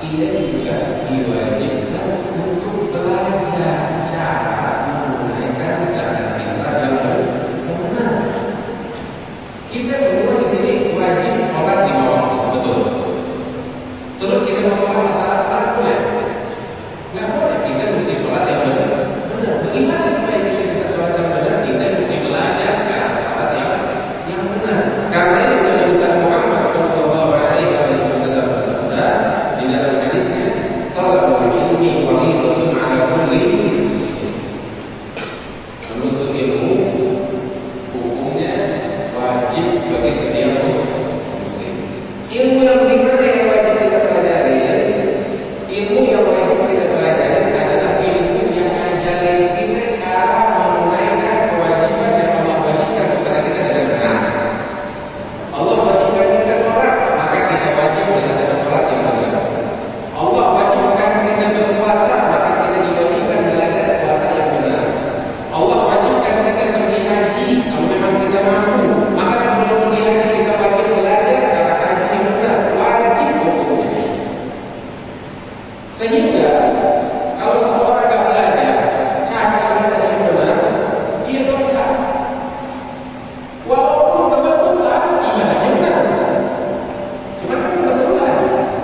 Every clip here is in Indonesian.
ia juga diwajibkan untuk belajar cara menunaikan zakat fitrah yang benar. Kita semua di sini wajib sholat lima waktu, betul. Terus kita mau sholat asal-asalan boleh? Nggak boleh. Kita mesti sholat yang benar. Bagaimana supaya bisa kita sholat yang benar? Kita mesti belajar cara sholat yang benar. Karena itu Nabi Muhammad Shallallahu Alaihi Wasallam bersabda di dalam hadisnya, "Talabul ilmi fardhatun 'ala kulli muslim." Menuntut ilmu hukumnya wajib bagi setiap muslim. Ilmu yang bagaimana yang wajib kita pelajari? Ilmu yang wajib kita pelajari adalah ilmu yang ajarin kita cara menunaikan kewajiban yang Allah wajibkan kepada kita dengan benar. Allah wajibkan kita sholat, maka kita wajib dengan sholat yang benar. Allah wajibkan kita berpuasa, maka kita diwajibkan belajar puasa yang benar. Allah wajibkan kita pergi haji, kalau memang kita mampu, maka sebelum pergi haji kita wajib belajar cara haji yang benar. Wajib hukumnya. Sehingga kalau seseorang tidak belajar cara haji yang benar, dia dosa. Walaupun kebetulan ibadahnya benar, cuma kan kebetulan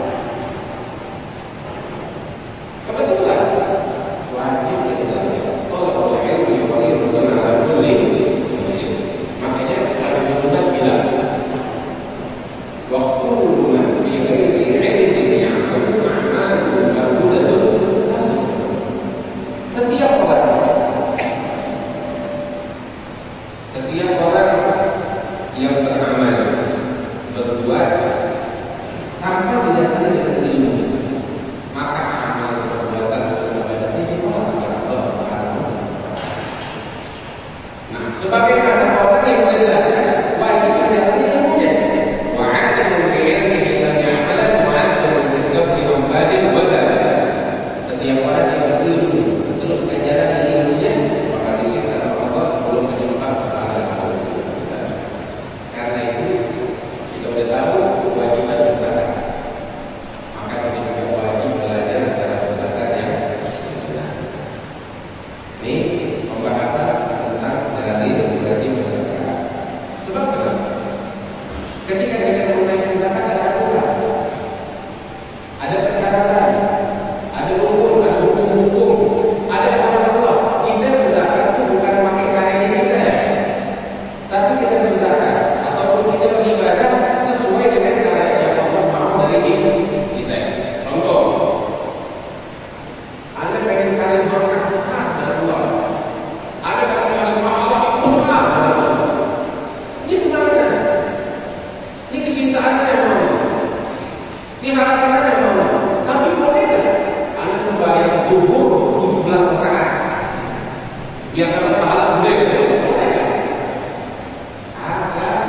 wajib kita belajar. Allah boleh ilmu yang fardhatun 'ala kulli muslim. Makanya Nabi Muhammad bilang, "Waqulu man bi ghairi ilmin ya'malu a'malu ma'budatun." Setiap orang yang beramal, berbuat tanpa didasari dengan ilmu, maka amal perbuatan ibadahnya ditolak oleh Allah Subhanahu wa Ta'ala. Nah, sebagaimana orang yang belajar wajib ada ilmunya. Wa 'alimun bi 'ilmihi lam ya'malan mu'adzabun min qabli umbadin wa dzalik. Setiap orang yang berilmu terus ajaran ilmunya, maka disiksa oleh Allah sebelum menyembah kepada Allah. Karena itu kita sudah tahu kewajiban berzakat, maka kita juga wajib belajar cara berzakat yang benar. Ini pembahasan tentang dalil wajib berzakat. Sebab kenapa? Ketika kita menunaikan zakat ada aturan, ada persyaratan, ada hukum, ada hukum-hukum, ada aturan Allah. Kita berzakat itu bukan pakai caranya kita, tapi kita berzakat ataupun kita beribadah sesuai dengan cara yang Allah mau dari diri kita. Contoh, Anda pengen kalian berkah besar dari Allah, Anda kalian Allah besar dari Allah. Ini sebenarnya, ini kecintaan yang mau, ini harapan yang mau. Tapi boleh tak Anda sembahyang zuhur 17 rakaat, biar dapat pahala gede? Boleh tak? Ada.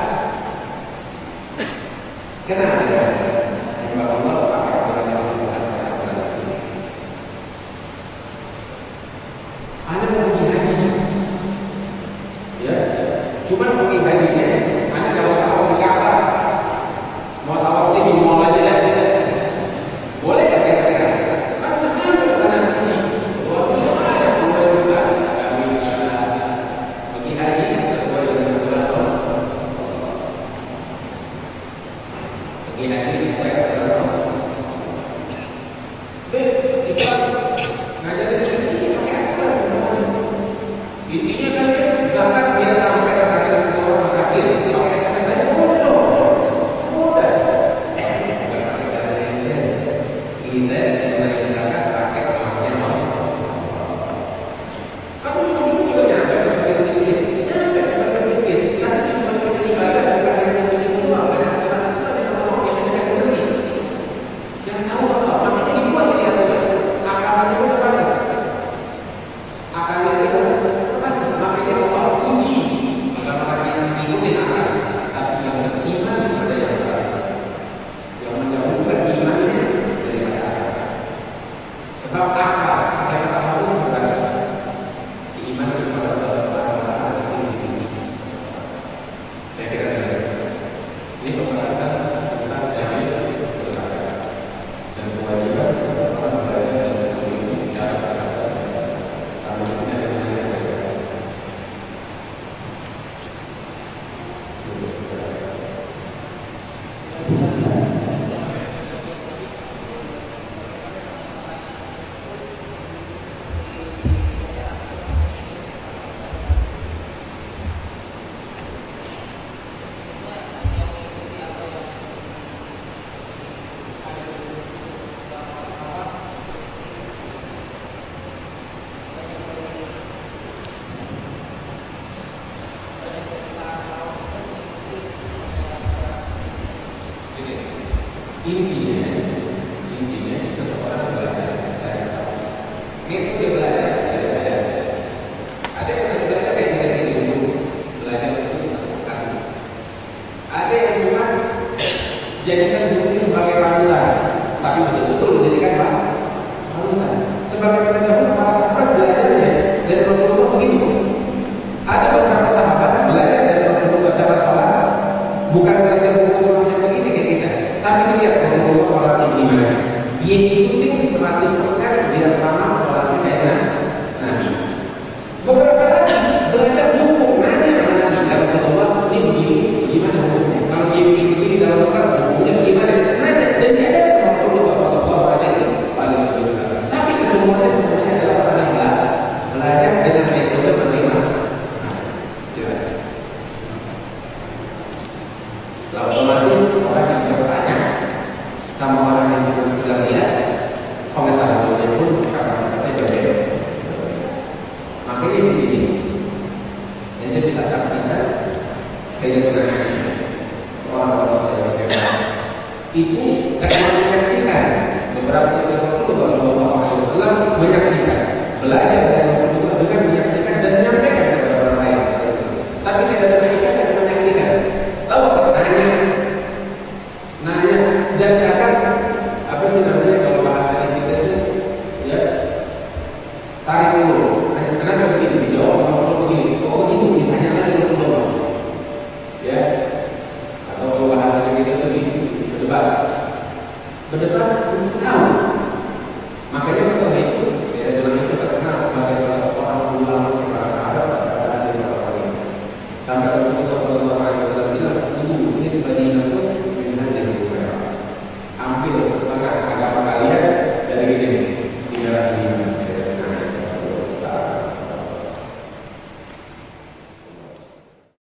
Kenapa? Karena Allah pakai aturan yang Tuhan katakan. Anda mau pergi haji, ya? Cuma pergi hajinya, Anda kalau tawaf di Ka'bah, mau tawaf di mall aja lah. Boleh tak kira-kira? Kan bersama dengan haji. Wah, ada puluhan juta. Kami pergi haji sesuai dengan aturan Allah. Pergi haji sesuai dengan aturan Allah. Islam ngajarin ini pakai aturan. Intinya kan zakat biar sampai ke tangan orang masakin, pakai zakat saja boleh dong. Boleh. Kita yang zakat pakai uangnya Allah. Kamu juga nyampe seperti miskin, nyampe seperti miskin. Tapi cuma kita ibadah bukan hanya miskin doang, ada aturan-aturan yang Allah yang kita ngerti. Yang tahu apa? Makanya dibuat ini aturan. Akalnya kita terbatas. Akalnya kita terbatas. Makanya Allah uji. Maka kita ngikutin akal. Tapi yang beriman kepada yang baik, yang menjauhkan imannya daripada akal. Sebab akal secara apapun terbatas. Keimanan kepada Allah Subhanahu wa Ta'ala itu tinggi. Saya kira jelas. Ini pembahasan tentang dalil berzakat. Dan betul-betul menjadikan panutan. Sebagai pendahulu para sahabat belajarnya dari Rasulullah begitu. Ada beberapa sahabat belajar dari Rasulullah cara sholat, bukan belajar buku yang begini kayak kita, tapi lihat Rasulullah sholatnya gimana. Dia ikutin 100% biar sama sholatnya kayak Nabi. Beberapa lagi belajar hukum, nanya sama Nabi, ya Rasulullah ini begini, gimana hukumnya? Kalau dia begini dalam sholat, hukumnya bagaimana? Nanya dan dia ada Rasulullah Sallallahu Alaihi Wasallam. Tapi kesemuanya sebenarnya adalah orang yang belajar dengan metode masing-masing. Jelas. Lalu otomatis orang yang bertanya sama orang yang cuma sekedar lihat, pengetahuannya pun kapasitasnya berbeda. Makanya di sini ente bisa saksikan Sayyidatuna Aisyah, seorang wanita yang hebat. Itu tidak menyaksikan beberapa cerita Rasulullah SAW, menyaksikan, belajar dari Rasulullah dengan menyaksikan dan menyampaikan kepada orang lain. Tapi Sayyidatuna Aisyah tidak menyaksikan. Tahu apa? Nanya dan kadang apa sih namanya kalau bahasa kita itu ya tarik dulu. Kenapa begini? Dijawab kalau begini. Kok begitu? Ditanya lagi Rasulullah. Ya. Atau kalau bahasa kita itu berdebat untuk tahu. Makanya